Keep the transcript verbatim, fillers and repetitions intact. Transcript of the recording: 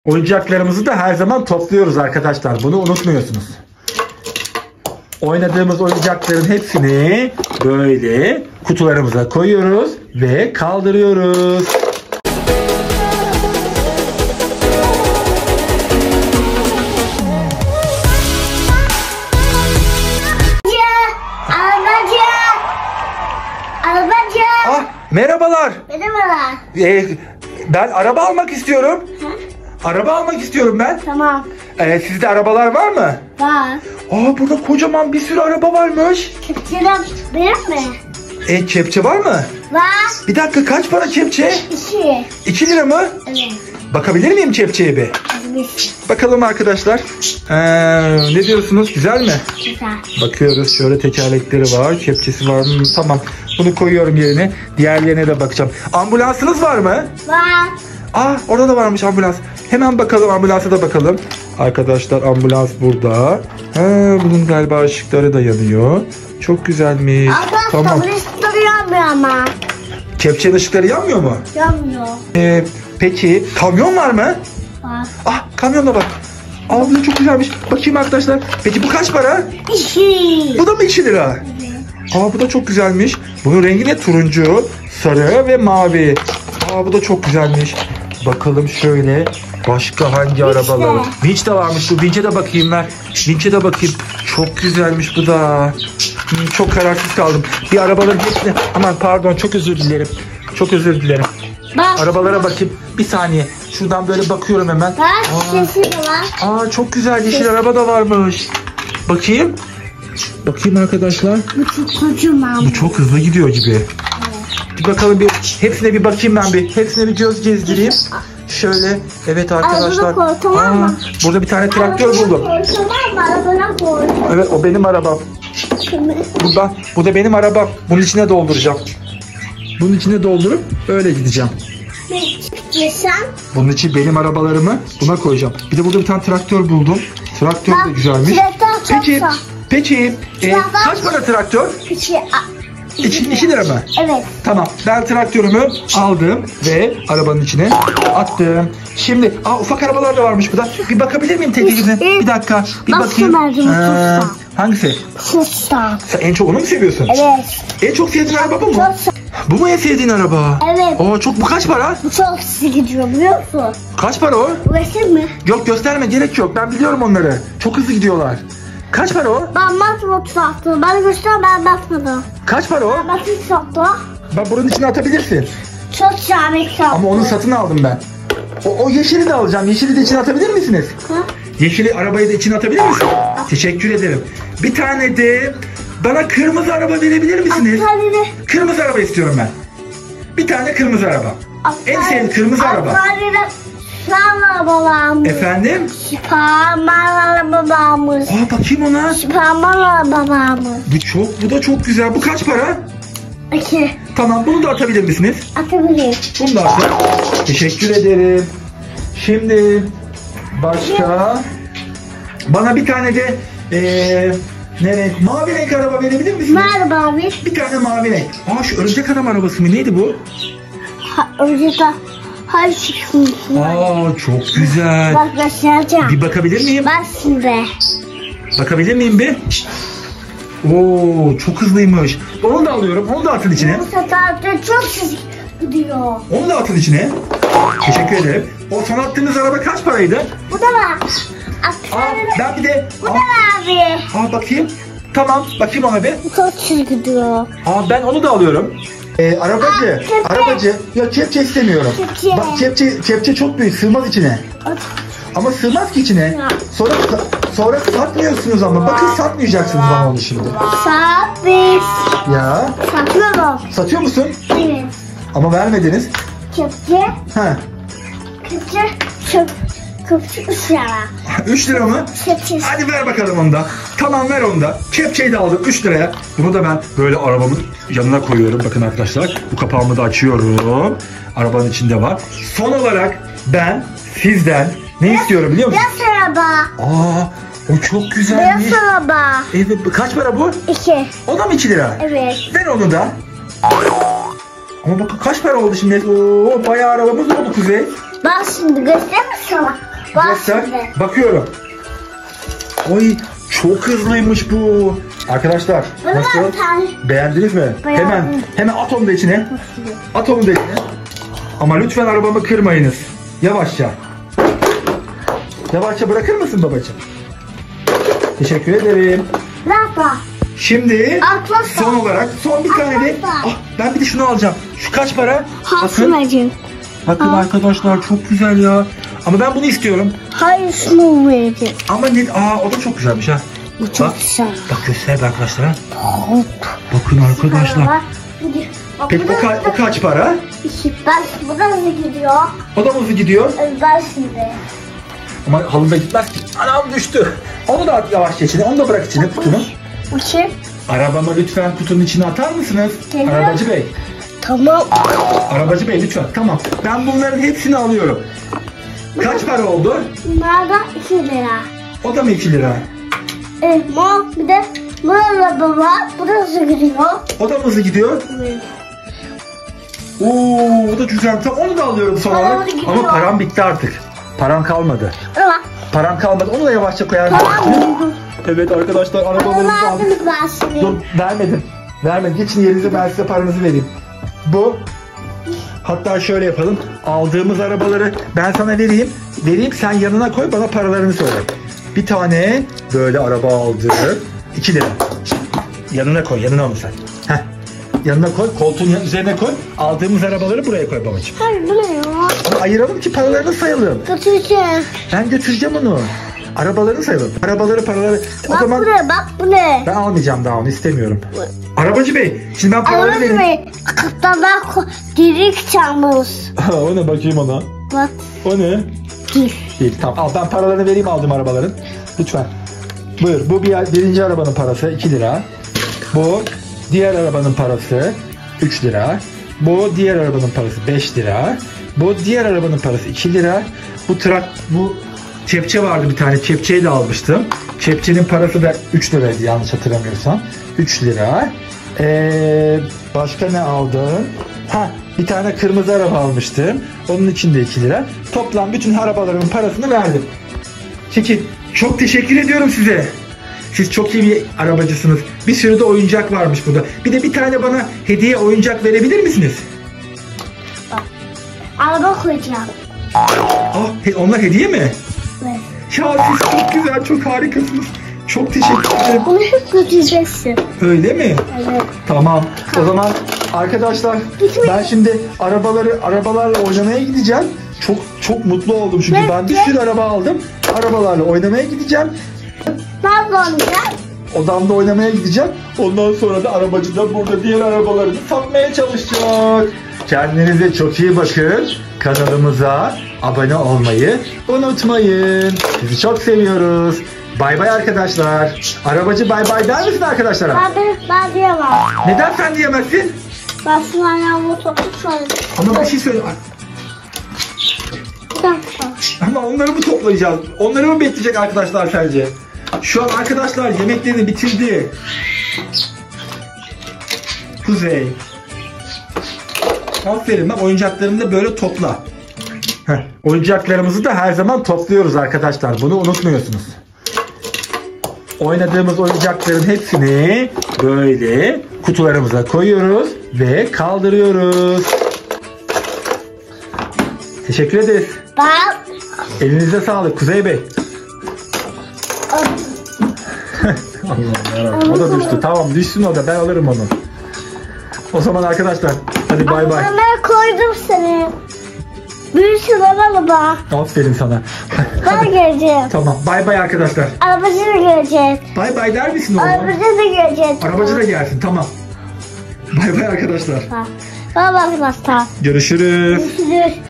Oyuncaklarımızı da her zaman topluyoruz arkadaşlar. Bunu unutmuyorsunuz. Oynadığımız oyuncakların hepsini böyle kutularımıza koyuyoruz ve kaldırıyoruz. Ah, merhabalar. Merhabalar. Ee, ben araba almak istiyorum. Hı? Araba almak istiyorum ben. Tamam. Ee, sizde arabalar var mı? Var. Aa, burada kocaman bir sürü araba varmış. Kepçeden benim mi? E, kepçe var mı? Var. Bir dakika, kaç para kepçe? İki. iki lira mı? Evet. Bakabilir miyim kepçeye bir? Bir. Bakalım arkadaşlar. Ee, ne diyorsunuz? Güzel mi? Güzel. Bakıyoruz. Şöyle tekerlekleri var. Kepçesi var mı? Tamam. Bunu koyuyorum yerine. Diğerlerine de bakacağım. Ambulansınız var mı? Var. Aa, orada da varmış ambulans. Hemen bakalım, ambulansa da bakalım. Arkadaşlar, ambulans burada. Ha, bunun galiba ışıkları da yanıyor. Çok güzelmiş. Abla Tamam. ışıkları yanmıyor ama. Kepçenin ışıkları yanmıyor mu? Yanmıyor. Ee, peki kamyon var mı? Var. Ah, kamyonda bak. Aa, bu da çok güzelmiş. Bakayım arkadaşlar. Peki bu kaç para? İki. Bu da mı iki lira? Evet. Aa, bu da çok güzelmiş. Bunun rengi ne? Turuncu, sarı ve mavi. Aa, bu da çok güzelmiş. Bakalım şöyle. Başka hangi arabalar? Vinç de varmış. Bu Vinç'e de bakayım ben. Vinç'e de bakayım. Çok güzelmiş bu da. Hmm, çok kararsız kaldım. Bir arabaların hepsine... Aman pardon, çok özür dilerim. Çok özür dilerim. Bak. Arabalara bakayım. Bir saniye. Şuradan böyle bakıyorum hemen. Bak Aa, sesi de var. aa, çok güzel yeşil araba da varmış. Bakayım. Bakayım arkadaşlar. Bu çok kocaman. Bu çok hızlı gidiyor gibi. Evet. Bir bakalım bir. Hepsine bir bakayım ben bir. Hepsine bir göz gezdireyim. Şöyle. Evet arkadaşlar. Arabana koy, tamam mı? Aa, burada bir tane traktör buldum. Arabana koy, tamam mı? Arabana koy. Evet, o benim arabam. Bu da, bu da benim arabam. Bunun içine dolduracağım. Bunun içine doldurup öyle gideceğim. Yesen. Bunun için benim arabalarımı buna koyacağım. Bir de burada bir tane traktör buldum. Traktör de güzelmiş. Traktör çok Peki, sağ. peki e, Traktör- kaç para traktör? İki. a- İki, iki lira mı? Evet. Tamam, ben traktörümü aldım ve arabanın içine attım. Şimdi, aa, ufak arabalar da varmış burada. Bir bakabilir miyim tekerine? Bir dakika, bir Bak, bakayım. Ömerciğim, Ee, sus da. hangisi? Susta. Sen en çok onu mu seviyorsun? Evet. En çok sevdiğin araba bu mu? Çok sağ. Bu mu en sevdiğin araba? Evet. Aa, çok, bu kaç para? Bu çok hızlı gidiyor biliyor musun? Kaç para o? Bu resim mi? Yok, gösterme, gerek yok. Ben biliyorum onları. Çok hızlı gidiyorlar. Kaç para o? Ben basmadım sattım. Ben göster ben basmadım. Kaç para o? Ben basın sattım. Ben buranın içine atabilirsin. Çok şahane sattım. Ama onu satın aldım ben. O, o yeşili de alacağım. Yeşili de içine atabilir misiniz? Hı? Yeşili arabayı da içine atabilir misin? Teşekkür ederim. Bir tane de bana kırmızı araba verebilir misiniz? Aferin. Kırmızı araba istiyorum ben. Bir tane kırmızı araba. En sevdiğim kırmızı araba. Aferin. Süperman babamız. Efendim? Süperman babamız. Aa, bakayım ona. Süperman babamız. Bu çok, bu da çok güzel. Bu kaç para? İki. Tamam, bunu da atabilir misiniz? Atabilirim. Bunu da atın. Teşekkür ederim. Şimdi başka? Bana bir tane de eee ne renk? Mavi renk araba verebilir misiniz? Merhaba abi. Bir tane mavi renk. Aa, şu örümcek adam arabası mı? Neydi bu? Ha, önceden her çıkmışsın. Aa, çok güzel. Bak göstereceğim. Bir bakabilir miyim? Bak şimdi. Bakabilir miyim bir? Oo, çok hızlıymış. Onu da alıyorum. Onu da atın içine. Bu sefer çok hızlı gidiyor. Onu da atın içine. Teşekkür ederim. O son attığınız araba kaç paraydı? Bu da var. Aa, Aferin. ben bir de... Bu da Aa, var abi. aa, bakayım. Tamam, bakayım ona bir. Bu çok hızlı gidiyor. Aa, ben onu da alıyorum. Ee, arabacı, Aa, kepçe. arabacı. Yok, kepçe istemiyorum. Kepçe. Bak, kepçe, kepçe çok büyük, sığmaz içine. Ama sığmaz ki içine. Ya. Sonra sonra satmıyorsunuz ama. Bakın, satmayacaksınız bana onu şimdi. Saat beş. Ya, Satıyorum. satıyor musun? Evet. Ama vermediniz. Kepçe. Ha, Kepçe. Köp. Köpçe üç lira. üç lira mı? Kepçe. Hadi ver bakalım onu da. Tamam, ver onu da. Kepçeyi de aldım üç liraya. Bunu da ben böyle arabamın yanına koyuyorum. Bakın arkadaşlar, bu kapağımı da açıyorum. Arabanın içinde var. Son olarak ben sizden ne istiyorum biliyor musun? Beyaz araba. Aa, o çok güzelmiş. Beyaz araba. Evet, kaç para bu? İki. O da mı iki lira? Evet. Ver onu da. Ama bakın kaç para oldu şimdi? Oo, bayağı arabamız oldu Kuzey. Bak şimdi göstereyim mi sana? Bak Göster. şimdi. Bakıyorum. Oy çok hızlıymış bu. Arkadaşlar Bunu nasıl? ben tane- Beğendiniz mi? Beğendim. Hemen hemen at onu da içine. At onu da içine. Ama lütfen arabamı kırmayınız. Yavaşça. Yavaşça bırakır mısın babacığım? Teşekkür ederim. Baba. Şimdi Atlasla. son olarak son bir tane de. Atlasla. Ah, ben bir de şunu alacağım. Şu kaç para? Bakın. Hasmacım. Bakın arkadaşlar çok güzel ya. Ama ben bunu istiyorum. Hayır şunu vereceğim. Ama ne? Aa o da çok güzelmiş ha. Bu Bak. çok güzel. Bak göster be arkadaşlara. Bakın arkadaşlar. Bak, Peki bu o, da- ka- o kaç para? Ben bu da hızlı gidiyor. O da mı hızlı gidiyor? Ben şimdi. Ama halıda gitmez ki. Anam düştü. Onu da at yavaşça içine. Onu da bırak içine kutunun. Bu kim? Arabamı lütfen kutunun içine atar mısınız? Geliyor. Arabacı bey. Tamam. Arabacı bey lütfen. Tamam. Ben bunların hepsini alıyorum. Kaç para oldu? Bunlardan iki lira. O da mı iki lira? Evet, ma bir de bu araba var. Bu da hızlı gidiyor. O da mı hızlı gidiyor? Evet. Oo, o da güzel. Tamam, onu da alıyorum son Param olarak. gidiyor. Ama param bitti artık. Param kalmadı. Ama Param kalmadı. Onu da yavaşça koyar mısın? tamam. Evet arkadaşlar arabalarımızı aldık. Verdim ben şimdi. Dur vermedim. Vermedim. Geçin yerinize ben size paranızı vereyim. Bu. Hatta şöyle yapalım. Aldığımız arabaları ben sana vereyim. Vereyim sen yanına koy bana paralarını söyle. Bir tane böyle araba aldık. iki lira. Yanına koy. Yanına onu sen. Heh. Yanına koy. Koltuğun üzerine koy. Aldığımız arabaları buraya koy babacığım. Hayır bu ne ya? Ama ayıralım ki paralarını sayalım. Götüreceğim. Ben götüreceğim onu. Arabalarını sayalım. Arabaları paraları. O Bak zaman bu ne? Bak bu ne? ben almayacağım daha onu istemiyorum. Arabacı bey. Şimdi ben paraları Anladın vereyim. mı? Kaptanlar dirik çalmış. O ne bakayım ona. Bak. O ne? Gir. Değil. Tamam. Al ben paralarını vereyim aldım arabaların. Lütfen. Buyur. Bu bir, birinci arabanın parası iki lira. Bu diğer arabanın parası üç lira. Bu diğer arabanın parası beş lira. Bu diğer arabanın parası iki lira. Bu trak bu kepçe vardı bir tane. Kepçeyi de almıştım. Kepçenin parası da üç liraydı yanlış hatırlamıyorsam. üç lira. Ee, başka ne aldın? Ha, bir tane kırmızı araba almıştım. Onun için de iki lira. Toplam bütün arabalarımın parasını verdim. Çekil. Çok teşekkür ediyorum size. Siz çok iyi bir arabacısınız. Bir sürü de oyuncak varmış burada. Bir de bir tane bana hediye oyuncak verebilir misiniz? Araba koyacağım. Ah, he- onlar hediye mi? Evet. Ya siz çok güzel, çok harikasınız. Çok teşekkür ederim. Bunu hep götüreceksin. Öyle mi? Evet. Tamam. O zaman arkadaşlar ben şimdi arabaları arabalarla oynamaya gideceğim. Çok çok mutlu oldum çünkü ben bir sürü araba aldım. Arabalarla oynamaya gideceğim. Nerede oynayacağız? Odamda oynamaya gideceğim. Ondan sonra da arabacı da burada diğer arabalarını satmaya çalışacak. Kendinize çok iyi bakın. Kanalımıza abone olmayı unutmayın. Sizi çok seviyoruz. Bay bay arkadaşlar. Arabacı bay bay der misin arkadaşlara? Ben, ben diyemem. Neden sen diyemezsin? Ben şu an yağmur topu şöyle. Ama bir şey söyle. Bir dakika. Ama onları mı toplayacağız? Onları mı bekleyecek arkadaşlar sence? Şu an arkadaşlar yemeklerini bitirdi. Kuzey. Aferin bak oyuncaklarını da böyle topla. Heh, oyuncaklarımızı da her zaman topluyoruz arkadaşlar. Bunu unutmuyorsunuz. Oynadığımız oyuncakların hepsini böyle kutularımıza koyuyoruz ve kaldırıyoruz. Teşekkür ederiz. Ben Elinize sağlık Kuzey Bey. Allah'ım yarabbim. O da düştü. Tamam düşsün o da. Ben alırım onu. O zaman arkadaşlar hadi bay bay. ben koydum seni. Bir sürü araba. Aferin sana. Ben geleceğim. Tamam. Bay bay arkadaşlar. Arabacı da gelecek. Bay bay der misin oğlum? Arabacı da gelecek. Arabacı da gelsin. Tamam. Bay bay arkadaşlar. Bak arkadaşlar. Görüşürüz. Görüşürüz.